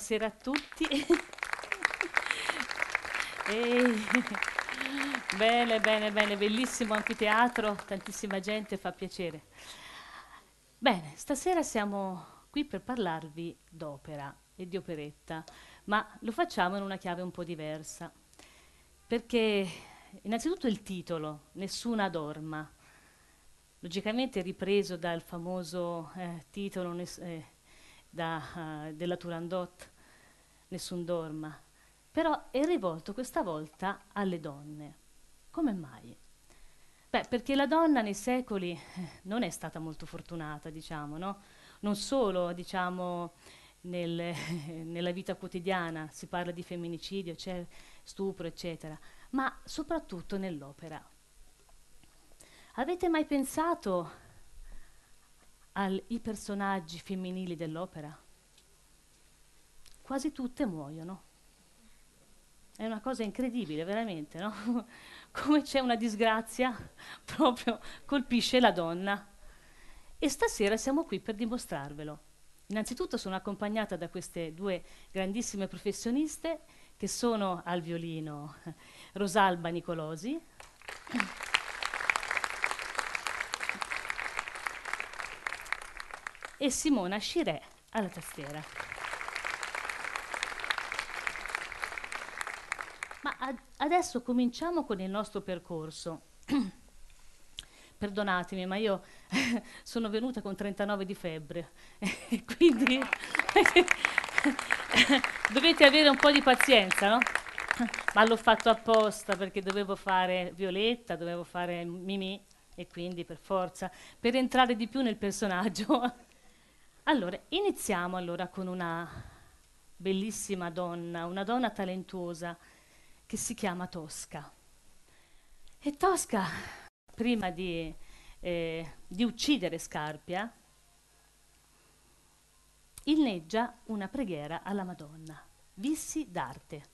buonasera a tutti. Ehi. Bene, bene, bene, bellissimo anfiteatro, tantissima gente, fa piacere. Bene, stasera siamo qui per parlarvi d'opera e di operetta, ma lo facciamo in una chiave un po' diversa, perché innanzitutto il titolo, Nessuna dorma, logicamente ripreso dal famoso titolo della Turandot, Nessun dorma, però è rivolto questa volta alle donne. Come mai? Beh, perché la donna nei secoli non è stata molto fortunata, diciamo, no? Non solo, diciamo, nella vita quotidiana si parla di femminicidio, c'è stupro, eccetera, ma soprattutto nell'opera. Avete mai pensato ai personaggi femminili dell'opera? Quasi tutte muoiono. È una cosa incredibile, veramente, no? Come c'è una disgrazia, proprio colpisce la donna. E stasera siamo qui per dimostrarvelo. Innanzitutto sono accompagnata da queste due grandissime professioniste che sono al violino Rosalba Nicolosi e Simona Scirè alla tastiera. Ma adesso cominciamo con il nostro percorso. Perdonatemi, ma io sono venuta con 39 di febbre, quindi dovete avere un po' di pazienza, no? Ma l'ho fatto apposta perché dovevo fare Violetta, dovevo fare Mimì e quindi per forza, per entrare di più nel personaggio. Allora, iniziamo allora con una bellissima donna, una donna talentuosa che si chiama Tosca. E Tosca, prima di uccidere Scarpia, inneggia una preghiera alla Madonna, Vissi d'arte.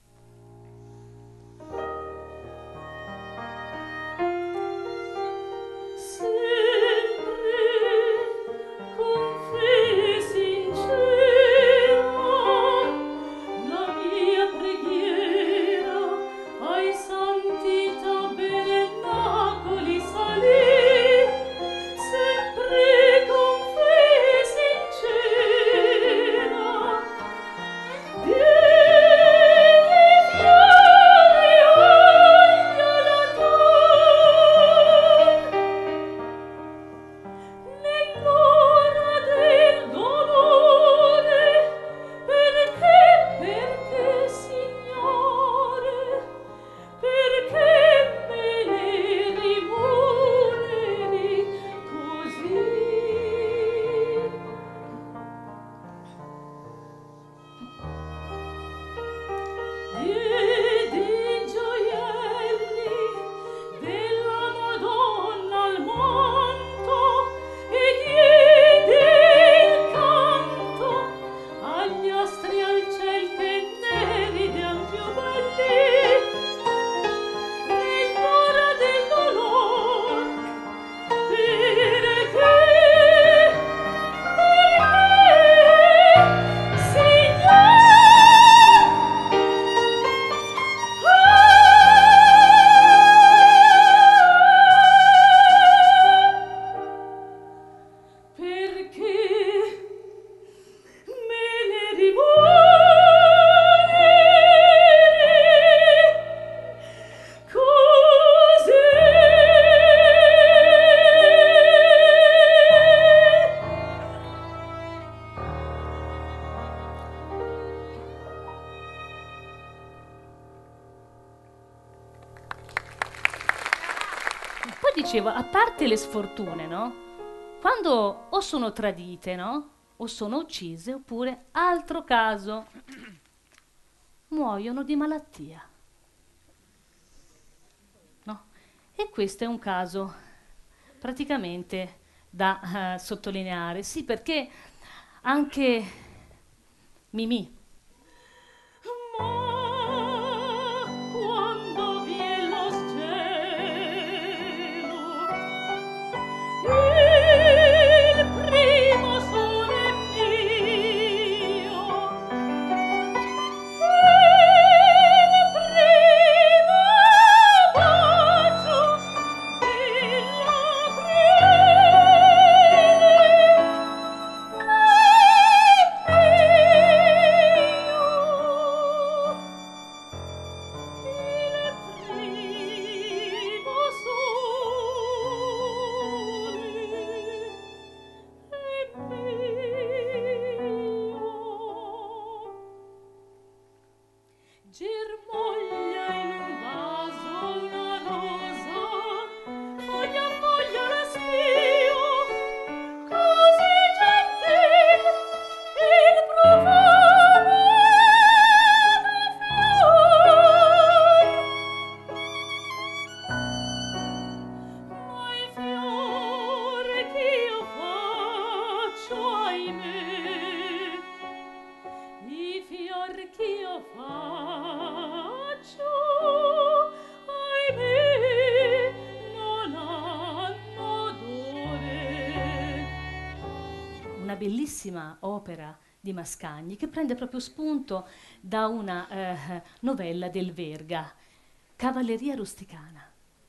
Dicevo, a parte le sfortune, no? Quando o sono tradite, no? O sono uccise, oppure, altro caso, muoiono di malattia. No? E questo è un caso praticamente da sottolineare. Sì, perché anche Mimì, una bellissima opera di Mascagni che prende proprio spunto da una novella del Verga, Cavalleria rusticana.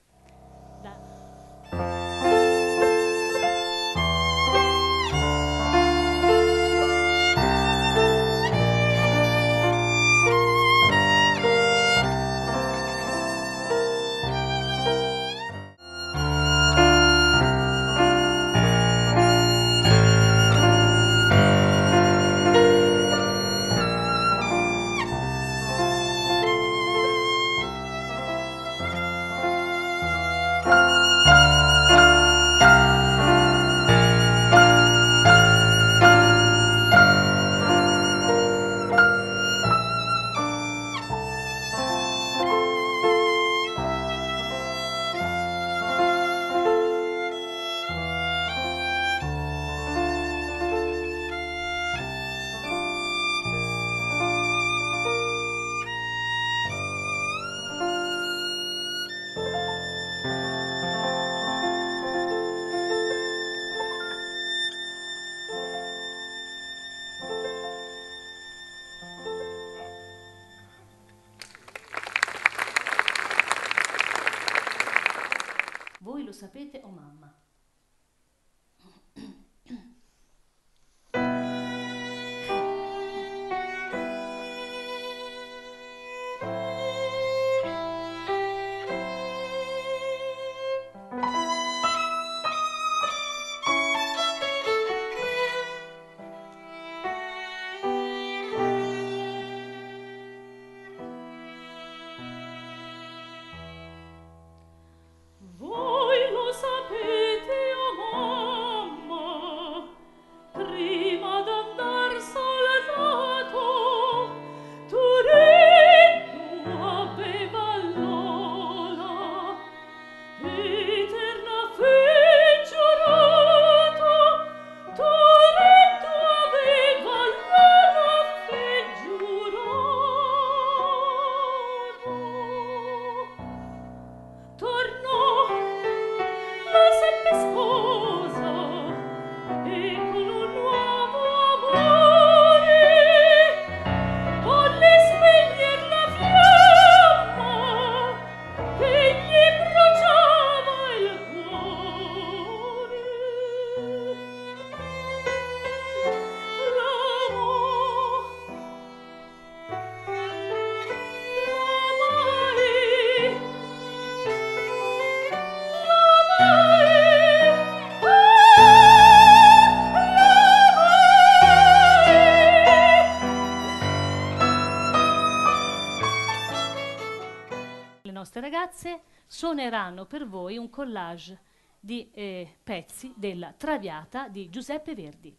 Voi lo sapete o mamma? Voi lo sapete, o mamma, prima d'andar soldato, Turinno aveva Lola, eterna fe giurato, Turinno aveva Lola fe giurato. Tornò, la seppe sposa, e con un nuovo amore volle spegner la fiamma che gli bruciava il cuore. Le nostre ragazze suoneranno per voi un collage di pezzi della Traviata di Giuseppe Verdi.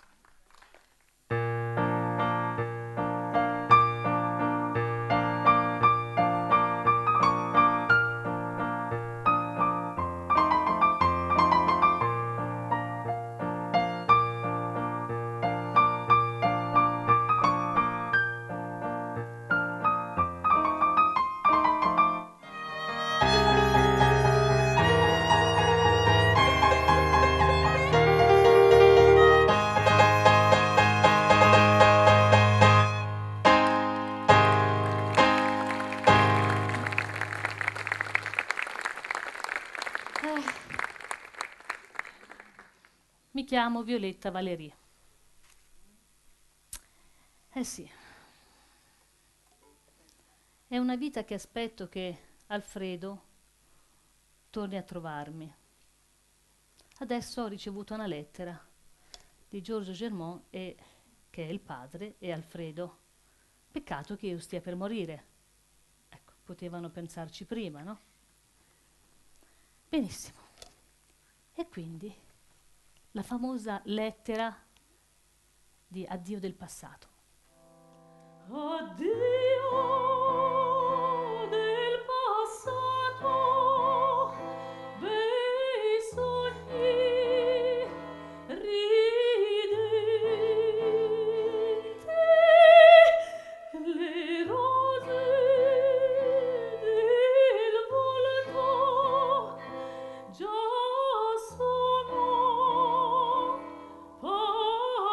Mi chiamo Violetta Valerie. Eh sì, è una vita che aspetto che Alfredo torni a trovarmi. Adesso ho ricevuto una lettera di Giorgio Germont, che è il padre, e Alfredo. Peccato che io stia per morire. Ecco, potevano pensarci prima, no? Benissimo. E quindi la famosa lettera di addio del passato. Addio del passato, bei sogni ridenti, le rose del volto già sono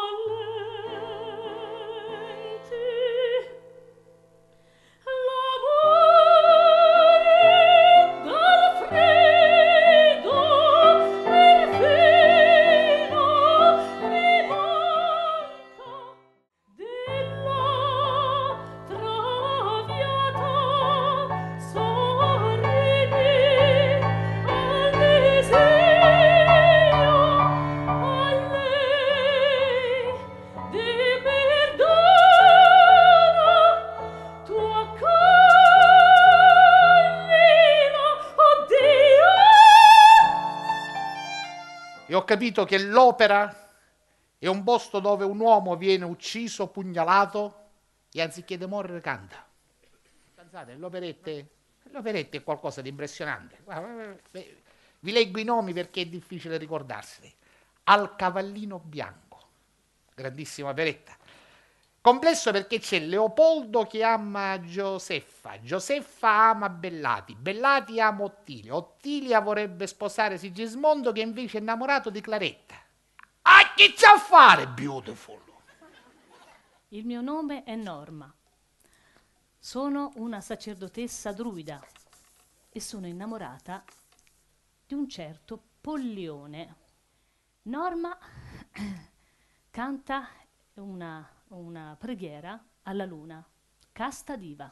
e ho capito che l'opera è un posto dove un uomo viene ucciso, pugnalato e anziché demorre canta. Pensate, l'operetta è qualcosa di impressionante. Vi leggo i nomi perché è difficile ricordarseli. Al cavallino bianco, grandissima operetta. Complesso perché c'è Leopoldo che ama Gioseffa, Gioseffa ama Bellati, Bellati ama Ottilia, Ottilia vorrebbe sposare Sigismondo che invece è innamorato di Claretta. A chi c'ha a fare, Beautiful? Il mio nome è Norma. Sono una sacerdotessa druida e sono innamorata di un certo Pollione. Norma canta una preghiera alla luna, casta diva.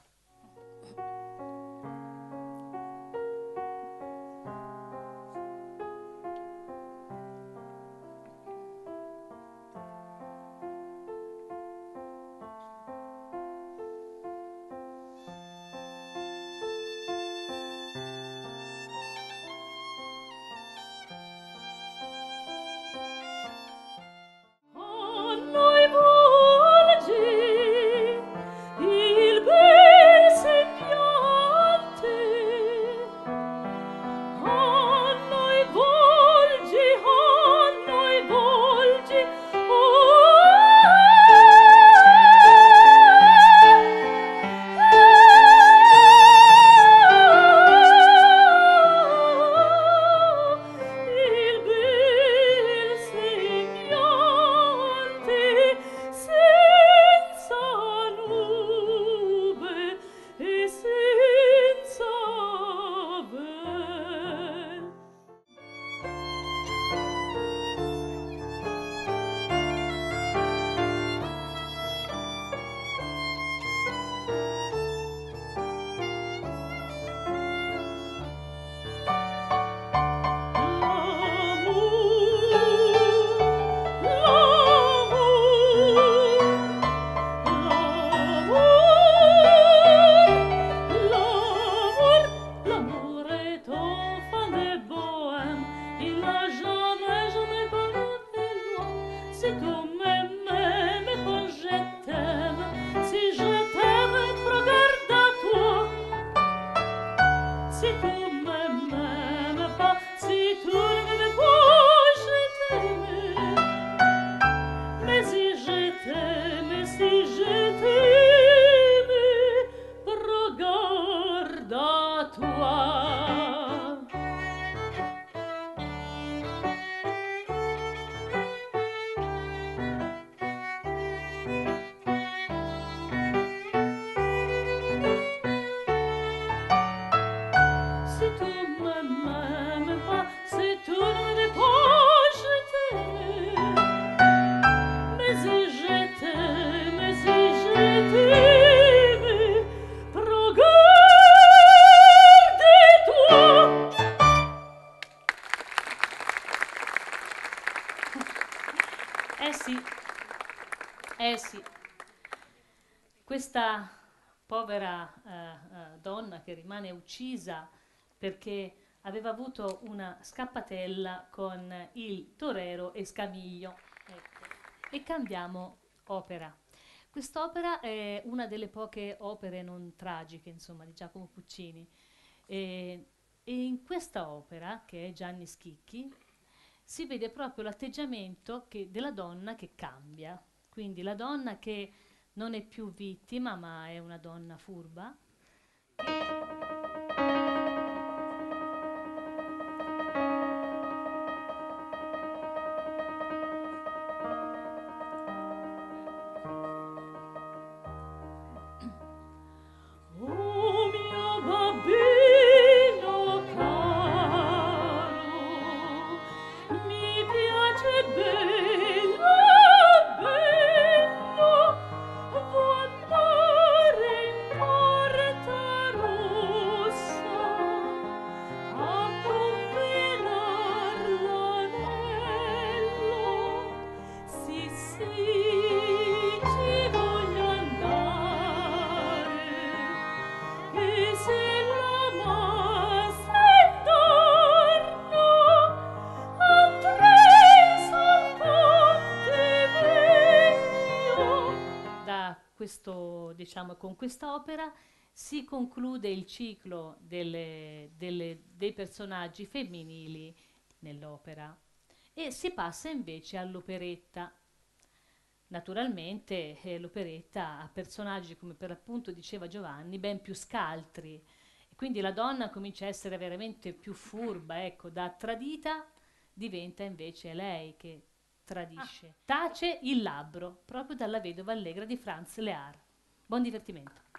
A noi volgi il bel sembiante, a noi volgi, il bel sembiante senza nube e senza vel. L'amour est enfant de bohème, il n'a jamais connu de loi. Si tu m'aimes quand je t'aime, si je t'aime, regarde à toi. Si tu m'aimes pas, si tu ne m'aimes pas, je t'aime. Mais si je t'aime, regarde à toi. Si tu m'aimes pas, si tu ne m'aimes pas, je t'aime. Mais si je t'aime, regarde-toi. Eh sì, questa povera donna che rimane uccisa perché aveva avuto una scappatella con il torero Escamiglio. Ecco. E cambiamo opera. Quest'opera è una delle poche opere non tragiche, insomma, di Giacomo Puccini. E in questa opera, che è Gianni Schicchi, si vede proprio l'atteggiamento della donna che cambia. Quindi la donna che non è più vittima, ma è una donna furba. Oh mio bambino caro, mi piace bello, bello, vuoi andare in porta diciamo, con quest'opera si conclude il ciclo dei personaggi femminili nell'opera e si passa invece all'operetta. Naturalmente l'operetta ha personaggi, come per l'appunto diceva Giovanni, ben più scaltri. E quindi la donna comincia a essere veramente più furba, ecco, da tradita diventa invece lei che tradisce. Tace il labbro, proprio dalla vedova allegra di Franz Lear. Buon divertimento.